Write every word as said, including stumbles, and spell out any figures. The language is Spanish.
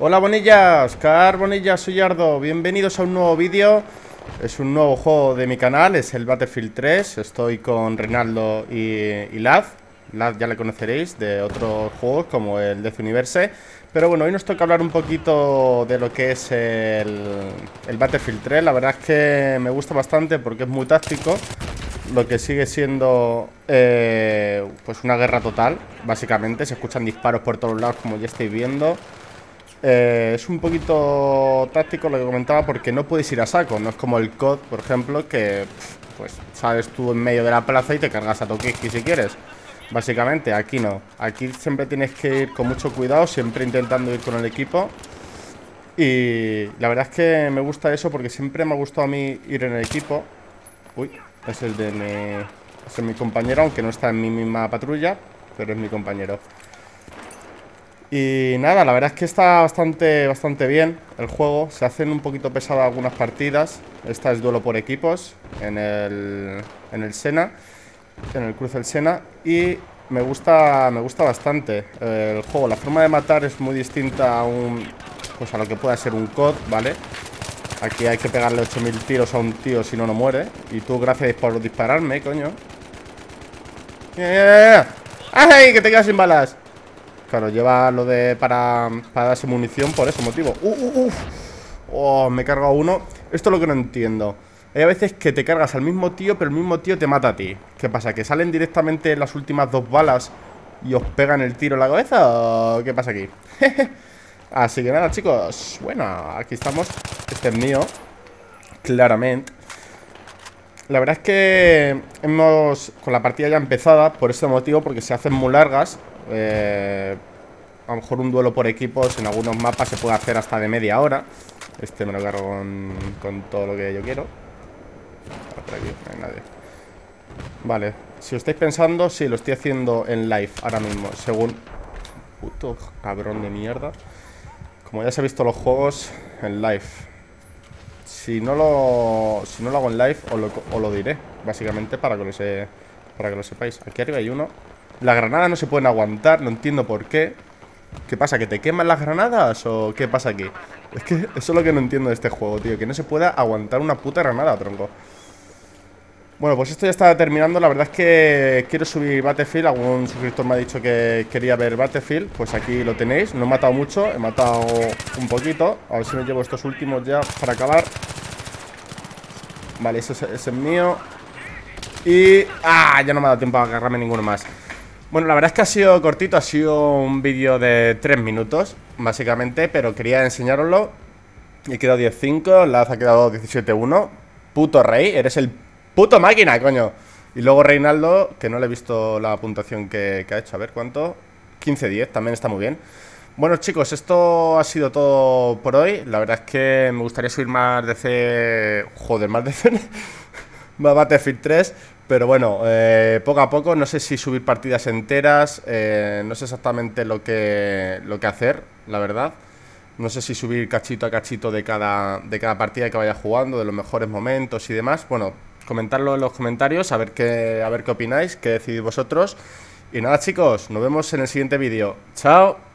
Hola Bonilla, Oscar Bonilla, soy Ardo. Bienvenidos a un nuevo vídeo. Es un nuevo juego de mi canal, es el Battlefield tres. Estoy con Reinaldo y, y Laz. Laz ya le conoceréis de otros juegos como el Death Universe. Pero bueno, hoy nos toca hablar un poquito de lo que es el, el Battlefield tres. La verdad es que me gusta bastante porque es muy táctico. Lo que sigue siendo eh, pues una guerra total, básicamente. Se escuchan disparos por todos lados, como ya estáis viendo. Eh, es un poquito táctico lo que comentaba, porque no puedes ir a saco. No es como el C O D, por ejemplo, que pues sales tú en medio de la plaza y te cargas a Tokiski si quieres. Básicamente, aquí no. Aquí siempre tienes que ir con mucho cuidado, siempre intentando ir con el equipo. Y la verdad es que me gusta eso porque siempre me ha gustado a mí ir en el equipo. Uy, es el de mi, es el mi compañero, aunque no está en mi misma patrulla, pero es mi compañero. Y nada, la verdad es que está bastante, bastante bien el juego. Se hacen un poquito pesadas algunas partidas. Esta es duelo por equipos en el, en el Sena, en el Cruce del Sena. Y me gusta, me gusta bastante el juego. La forma de matar es muy distinta a un, pues a lo que pueda ser un C O D, ¿vale? Aquí hay que pegarle ocho mil tiros a un tío, si no, no muere. Y tú, gracias por dispararme, coño. ¡Ay, que te quedas sin balas! Claro, lleva lo de para, para darse munición por ese motivo. Uh, uh, uf. Oh, me he cargado uno. Esto es lo que no entiendo. Hay a veces que te cargas al mismo tío, pero el mismo tío te mata a ti. ¿Qué pasa? ¿Que salen directamente las últimas dos balas y os pegan el tiro en la cabeza? ¿O qué pasa aquí? Así que nada, chicos. Bueno, aquí estamos. Este es mío, claramente. La verdad es que hemos con la partida ya empezada por ese motivo, porque se hacen muy largas. Eh, a lo mejor un duelo por equipos en algunos mapas se puede hacer hasta de media hora. Este me lo cargo con, con todo lo que yo quiero. Por aquí no hay nadie. Vale, si os estáis pensando, sí, lo estoy haciendo en live ahora mismo, según... Puto cabrón de mierda. Como ya se ha visto los juegos en live. Si no lo, si no lo hago en live, os lo, os lo diré, básicamente, para que lo, se, para que lo sepáis. Aquí arriba hay uno. Las granadas no se pueden aguantar, no entiendo por qué. ¿Qué pasa? ¿Que te queman las granadas o qué pasa aquí? Es que eso es lo que no entiendo de este juego, tío. Que no se pueda aguantar una puta granada, tronco. Bueno, pues esto ya está terminando. La verdad es que quiero subir Battlefield. Algún suscriptor me ha dicho que quería ver Battlefield. Pues aquí lo tenéis. No he matado mucho, he matado un poquito. A ver si me llevo estos últimos ya para acabar. Vale, ese, ese es mío. Y... ¡ah! Ya no me ha dado tiempo a agarrarme ninguno más. Bueno, la verdad es que ha sido cortito. Ha sido un vídeo de tres minutos, básicamente, pero quería enseñároslo. He quedado diez cinco, Laz ha quedado diecisiete uno. Puto rey, eres el puto máquina, coño. Y luego Reinaldo, que no le he visto la puntuación que, que ha hecho. A ver, ¿cuánto? quince diez, también está muy bien. Bueno, chicos, esto ha sido todo por hoy. La verdad es que me gustaría subir más D C... Joder, más D C... más Battlefield tres. Pero bueno, eh, poco a poco. No sé si subir partidas enteras. eh, No sé exactamente lo que, lo que hacer, la verdad. No sé si subir cachito a cachito de cada, de cada partida que vaya jugando, de los mejores momentos y demás. Bueno, comentadlo en los comentarios, a ver qué, a ver qué opináis, qué decidís vosotros. Y nada, chicos, nos vemos en el siguiente vídeo. ¡Chao!